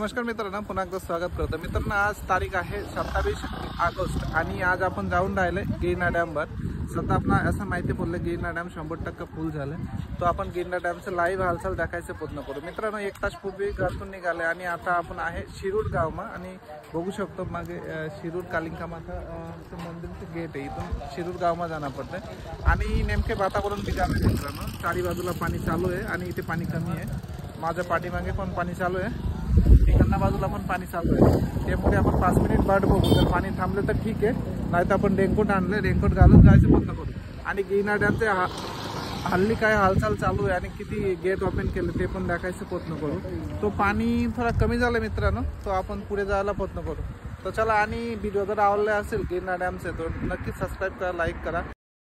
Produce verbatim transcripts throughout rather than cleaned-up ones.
नमस्कार मित्रांनो, पुन्हा एकदा स्वागत करतो। मित्रांनो, आज तारीख आहे सत्तावीस ऑगस्ट आणि आज आपण जाऊन राहिले गिरणा डॅमवर। सध्या आपण असं माहिती पडलं गिरणा डॅम शंभर टक्के फुल झालं, तो आपण गिरणा डॅमचं लाईव्ह हालचाल दाखवायचं प्रयत्न करू। मित्रांनो, एक तास पूर्वी घरातून निघाले आणि आता आपण आहे शिरूर गावमा आणि बघू शकतो मागे शिरूर कालिका माताचं मंदिरचं गेट आहे। इथून शिरूर गावमा जाणं पडतं आणि नेमके वातावरण बिघडलं मित्रांनो। चारी बाजूला पाणी चालू आहे आणि इथे पाणी कमी आहे। माझ्या पाठीमागे पण पाणी चालू आहे, इकडच्या बाजूला पण पाणी चालू आहे। त्यामुळे आपण पाच मिनिट वाट बघू, जर पाणी थांबलं तर ठीक आहे, नाही तर आपण रेनकोट आणले, रेनकोट घालून जायचं प्रयत्न करू। आणि गिरणा डॅमचे हल्ली काय हालचाल चालू आहे आणि किती गेट ओपन केले ते पण दाखवायचं प्रयत्न करू। तो पाणी थोडा कमी झालं मित्रांनो, तो आपण पुढे जायला प्रयत्न करू। तर चला, आणि व्हिडिओ जर आवडला असेल गिरणा डॅमचे तर नक्कीच सबस्क्राईब करा, लाईक करा।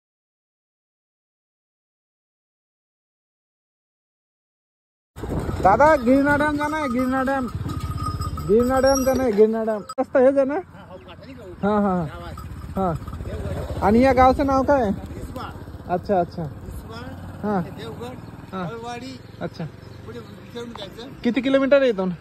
दादा, गिरणा डॅम जाना है, गिरणा डॅम गिरणा डॅम जाना है, गिरणा डॅम रस्ता हे जाना। हाँ हाँ हाँ। आणि या गावचं नाव काय आहे? अच्छा अच्छा हाँ हाँ अच्छा। किती किलोमीटर आहे इथून?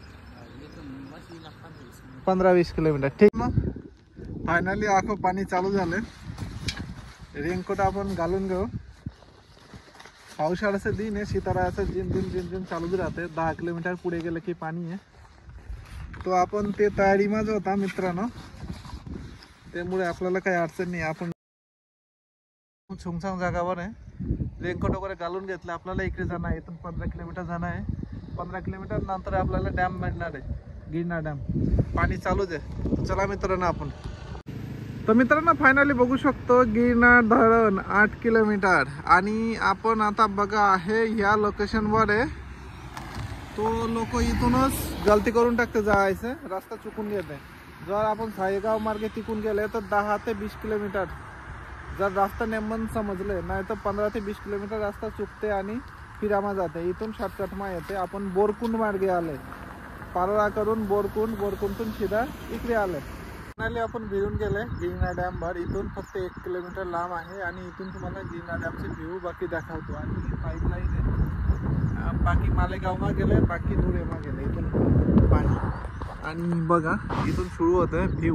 पंधरा वीस किलोमीटर। ठीक, मग फायनली आखो पाणी चालू झालं। रेनकोट आपण घालून घेऊ। पावसाळ्याचं दिन आहे, शीतळाचं जिन जिन जिन जिन चालूच राहते। दहा किलोमीटर पुढे गेलं की पाणी आहे, तो आपण ते तयारीमध्ये होता मित्रांनो, त्यामुळे आपल्याला काही अडचण नाही। आपण सुनसान जागावर आहे, रेनकोट वगैरे घालून घेतलं। आपल्याला इकडे जाणं आहे, इथून पंधरा किलोमीटर जाणं आहे। पंधरा किलोमीटर नंतर आपल्याला डॅम मिळणार आहे, गिरणा डॅम। पाणी चालूच आहे। चला मित्रांनो, आपण तर मित्रांनो फायनली बघू शकतो गिरणा धरण आठ किलोमीटर आणि आपण आता बघा आहे ह्या लोकेशनवर आहे। तो लोक इथूनच गलती करून टाकते, जायचं रस्ता चुकून घेते। जर आपण सायगाव मार्गे तिकून गेले तर दहा ते वीस किलोमीटर जर रास्ता नेमन समजले, नाही तर पंधरा ते वीस किलोमीटर रस्ता चुकते आणि फिरामा जाते। इथून शॉर्टकटमा येते। आपण बोरकुंड मार्गे आले, पारोळा करून बोरकुंड, बोरकुंडून सीधा इकडे आले। फायनली आपण भिरून गेले गिरणा डॅम भर। इथून फक्त एक किलोमीटर लांब आहे आणि इथून तुम्हाला गिरणा डॅमचे व्ह्यू बाकी दाखवतो। आणि पाईपलाईन आहे, बाकी मालेगावमा गेले, बाकी धुळेमा गेले। इथून पाणी आणि बघा इथून सुरू होतं व्ह्यू।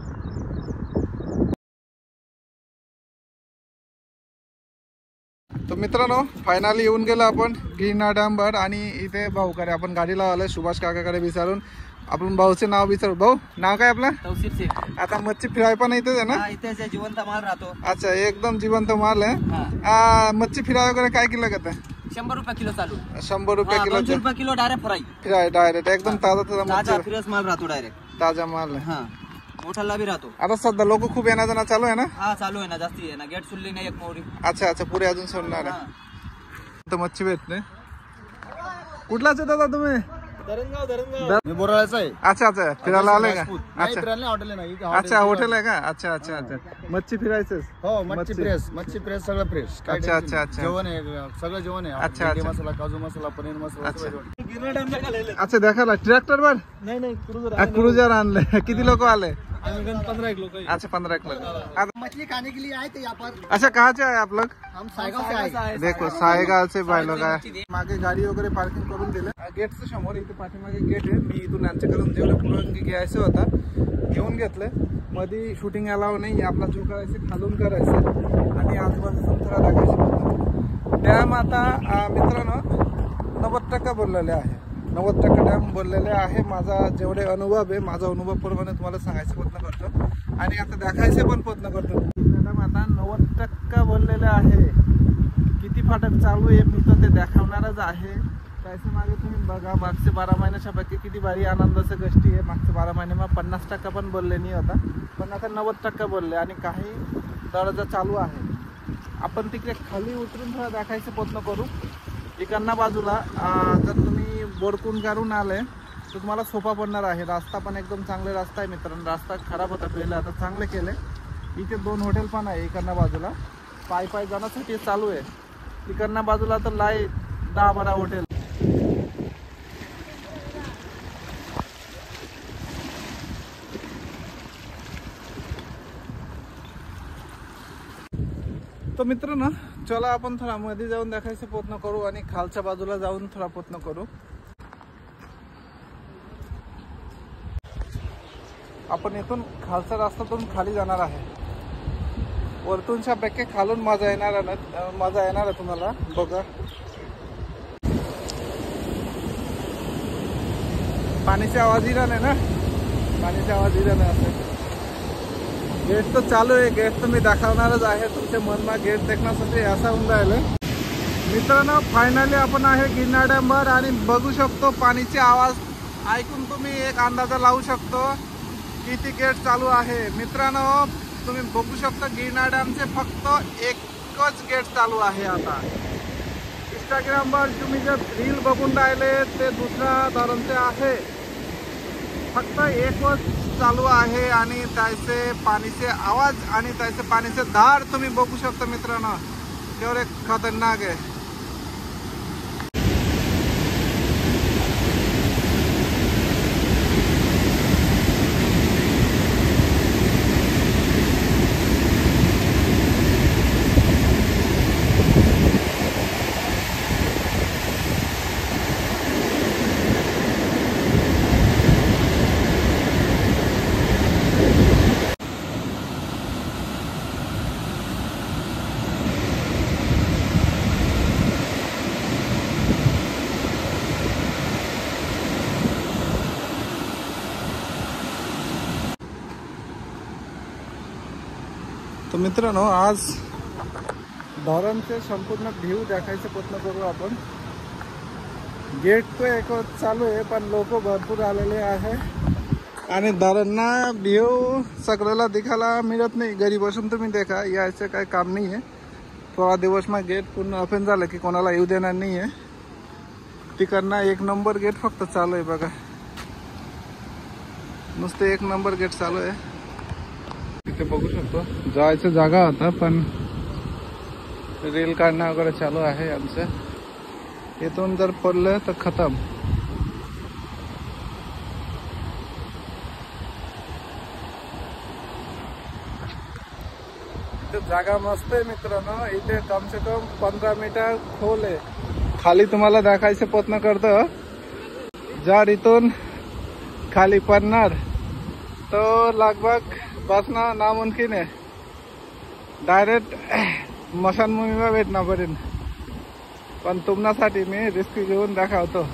तर मित्रांनो फायनली येऊन गेलो आपण गिरणा डॅम भर आणि इथे भाऊकडे आपण गाडी लावले, सुभाष काकाकडे विचारून। आपण भाऊचे नाव विचारू। भाऊ, नाव काय आपलं? तौसीफ शेख। आता मच्छी फिराय पण इथेच आहे ना? इथेच आहे, जिवंत माल राहतो। अच्छा, एकदम जिवंत माल आहे। मच्छी फिराय वगैरे काय किलो घेत आहे? शंभर रुपये किलो चालू। शंभर रुपये किलो रुपये kilo direct fry fry direct एकदम ताजा ताजा ताजा फ्रेश माल राहतो, डायरेक्ट ताजा माल आहे। हां, मोठाला भी राहतो। आता सध्या लोक खूप येणं जाणं चालू आहे ना? हा, चालू आहे ना, जास्ती आहे ना। गेट सुल्ली नाही एक मोरी। अच्छा अच्छा, पुढे अजून सोडणार आहे तर मच्छी भेटते। कुठलाच आहे दादा तुम्ही? धरणगाव। धरणगाव मी बोराळ्याचा आहे। अच्छा अच्छा, फिरायला आले का? अच्छा, फिरायला हॉटेल आहे ना? अच्छा, हॉटेल आहे का? अच्छा अच्छा अच्छा, मच्छी फिरायचं? हो, मच्छी फ्रेश, मच्छी फ्रेश, सगळं फ्रेश। अच्छा अच्छा अच्छा, जेवण आहे, सगळं जेवण आहे। अच्छा अच्छा, मसाला, काजू मसाला, पनीर मसाला। अच्छा, दाखवला ट्रॅक्टर वर? नाही नाही, क्रूझर क्रूझर आणले। किती लोक आले? पंद्रह एक लोग। अच्छा, पंद्रह एक लोग। मछली खाने के लिए आए थे यहाँ पर। अच्छा, कहाँ से आए आप लोग? हम सायगाव से आए। देखो, सायगाव से भाई लोग आहे। मागे गाडी वगैरे पार्किंग करून दिले गेटच्या समोर। इथे पाठीमागे गेट आहे। मी इथून यांच्याकडून जेवढे परवानगी घ्यायचं होता घेऊन घेतले। मध्ये शूटिंग अलाव नाही, आपला जो करायचं खालून करायचं आणि आजूबाजूचा थोडा दाखवायचं। डॅम आता मित्रांनो नव्वद टक्का बोललेले आहे, नव्वद टक्का डॅम बोललेले आहे। माझा जेवढे अनुभव आहे, माझा अनुभव प्रमाणे तुम्हाला सांगायचा प्रयत्न करतो आणि आता दाखवायचे पण प्रयत्न करतो। डॅम आता नव्वद टक्का बोललेले आहे। किती फाटक चालू आहे मी तर ते दाखवणारच आहे। त्याच्या मागे तुम्ही बघा, मागचे बारा महिन्याच्या पैकी किती भारी आनंदाची गोष्टी आहे। मागचे बारा महिन्यामध्ये पन्नास टक्का पण बोलले नाही होता, पण आता नव्वद टक्का बोलले आणि काही दर्जा चालू आहे। आपण तिकडे खाली उतरून थोडा दाखवायचा प्रयत्न करू। इकडच्या बाजूला जर तुम्ही बोरकुंड करून आले तर तुम्हाला सोपा पडणार आहे। रस्ता पण एकदम चांगले रस्ता आहे मित्रांनो। रस्ता खराब होता पहिले, आता चांगले केले। इथे दोन हॉटेल पण आहे इकडच्या बाजूला, पाय पाय जाण्यासाठी चालू आहे। इकडच्या बाजूला तर लाई दहा बारा हॉटेल। तो मित्रांनो चला आपण थोडा मध्ये जाऊन दाखवायचा प्रयत्न करू आणि खालच्या बाजूला जाऊन थोडा प्रयत्न करू। आपण इथून खालचा रस्त्यातून खाली जाणार आहे. वरतूनच्या पेके खालून मजा येणार आहे, मजा येणार आहे तुम्हाला. बघा पाण्याची आवाज ही नाही ना, पाण्याची आवाज ही नाही. असं गेट तर चालू आहे, गेट तर मी दाखवणारच आहे. तुमच्या मनमा गेट देखण्यासाठी असा होऊन राहिलं. मित्रांनो फायनली आपण आहे गिरणा डॅमवर आणि बघू शकतो पाण्याची आवाज ऐकून तुम्ही एक अंदाजा लावू शकतो किती गेट चालू आहे. मित्रांनो तुम्ही बघू शकता गिरणा डॅमचे फक्त एकच गेट चालू आहे. आता इंस्टाग्रामवर तुम्ही जे रील बघून राहिले ते दुसऱ्या धरणचे आहे, फक्त एकच चालू आहे आणि त्याचे पाणीचे आवाज आणि त्याचे पाणीचे धार तुम्ही बघू शकता. मित्रांनो तेवढे खतरनाक आहे. तर मित्रांनो आज धरणचे संपूर्ण व्ह्यू दाखवायचा प्रयत्न करू आपण. गेट तो एक चालू आहे पण लोक भरपूर आलेले आहे आणि धरणना व्ह्यू सगळ्याला दिखायला मिळत नाही. घरी बसून तुम्ही देखा, यायचं काही काम नाही आहे. थोडा दिवस मग गेट पूर्ण ओपन झालं की कोणाला येऊ देणार नाही आहे. तिकडनं एक नंबर गेट फक्त चालू आहे. बघा नुसते एक नंबर गेट चालू आहे. इथे बघू शकतो जायचं जागा होता पण रील काढणं वगैरे चालू आहे आमचं. इथून जर पडलं तर खतम. इथे जागा मस्त आहे मित्रांनो. इथे कम से कम पंधरा मीटर खोल आहे. खाली तुम्हाला दाखवायचा प्रयत्न करतो. जर इथून खाली पडणार तो लगभग बसना नामुमकिन आहे. डायरेक्ट स्मशानभूमीला भेटणार पर्यंत. पण तुमच्यासाठी मी रिस्क घेऊन दाखवतो.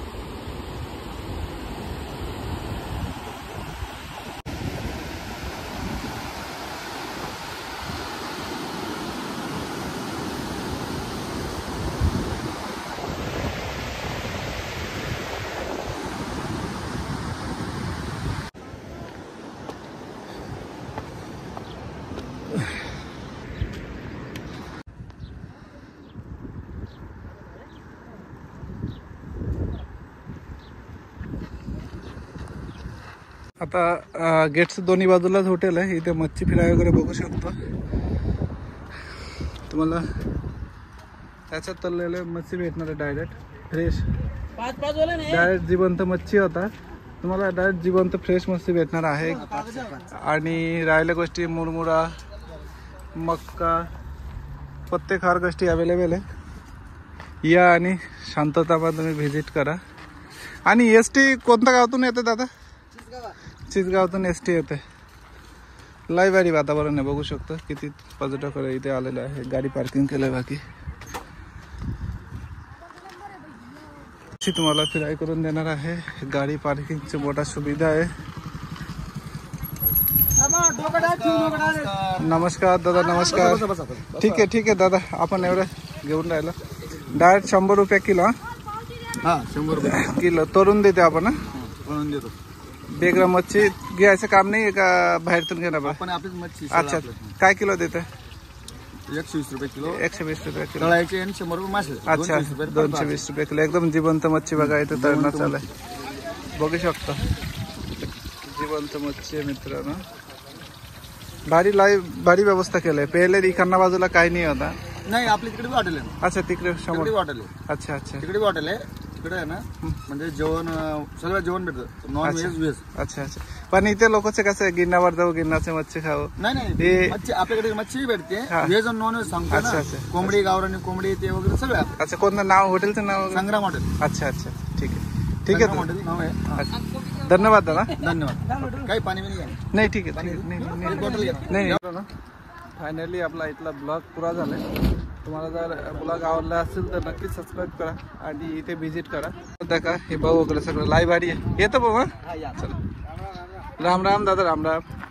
आता गेटच्या दोन्ही बाजूलाच हॉटेल आहे. इथे मच्छी फ्राय वगैरे बघू शकतो तुम्हाला. त्याच्यात तळलेले मच्छी भेटणार आहे डायरेक्ट फ्रेश. डायरेक्ट जिवंत मच्छी होता. तुम्हाला डायरेक्ट जिवंत फ्रेश मच्छी भेटणार आहे. आणि राहिल्या गोष्टी मुरमुरा, मक्का, प्रत्येक हर गोष्टी अवेलेबल आहे. या आणि शांततामध्ये तुम्ही व्हिजिट करा. आणि एस टी कोणत्या गावातून येते दादा? चिसगावातून एस टी येते. लय भारी वातावरण आहे. बघू शकतो किती पर्यटक इथे आलेले आहे. गाडी पार्किंग केलंय. बाकी तुम्हाला फिराई करून देणार आहे. गाडी पार्किंगची मोठा सुविधा आहे. नमस्कार दादा. नमस्कार. ठीक आहे ठीक आहे दादा. आपण एवढं घेऊन राहिला. डायरेक्ट शंभर रुपये किलो. हा शंभर रुपये किलो तोडून देते आपण. बनवून देतो. बेगरा मच्छी घ्यायचं काम नाही का बाहेरतून घेणार? आपण आपलीच मच्छी. अच्छा काय किलो देते? एकशे वीस रुपये किलो. एकशे वीस रुपये किलो. तळायचे आणि शंभर रुपये मासे. अच्छा दोनशे वीस रुपये किलो. एकदम जिवंत मच्छी बघा. इथे तळणं चालू आहे. बघू शकता जिवंत मच्छी आहे मित्रांनो. भारी लाईव्ह भारी व्यवस्था केलंय. पहिले इकडच्या बाजूला काही नाही होता. नाही आपली तिकडे हॉटेल आहे. अच्छा तिकडे शंभर हॉटेल आहे. अच्छा अच्छा तिकडे हॉटेल आहे. तिकडे आहे ना म्हणजे जेवण सगळं जेवण भेटतं. Non veg veg. अच्छा अच्छा. पण इथे लोकचे कसं आहे गिरणावर जाऊ गिरणाचे मच्छी खाऊ. नाही नाही मच्छी आपल्याकडे मच्छी भेटते. व्हेज आणि नॉन व्हेज सांगतो ना. कोंबडी गावरानी कोंबडी ते वगैरे सगळं. अच्छा कोणतं नाव हॉटेलचं नाव? संग्राम हॉटेल. अच्छा अच्छा ठीक आहे ठीक आहे. हॉटेल नाव आहे. धन्यवाद दादा. धन्यवाद. काही पाणी बिणी घ्या. नाही ठीक आहे, ठीक आहे. नाही नाही एक बॉटल घ्या. नाही नाही. फायनली आपला इथला ब्लॉग पुरा झालाय. तुम्हाला जर ब्लॉग आवडला असेल तर नक्कीच सबस्क्राईब करा आणि इथे व्हिजिट करा. का हे भाऊ वगैरे सगळं लाईव्ह भारी आहे. येतं भाऊ. हा चला. राम राम दादा. राम राम.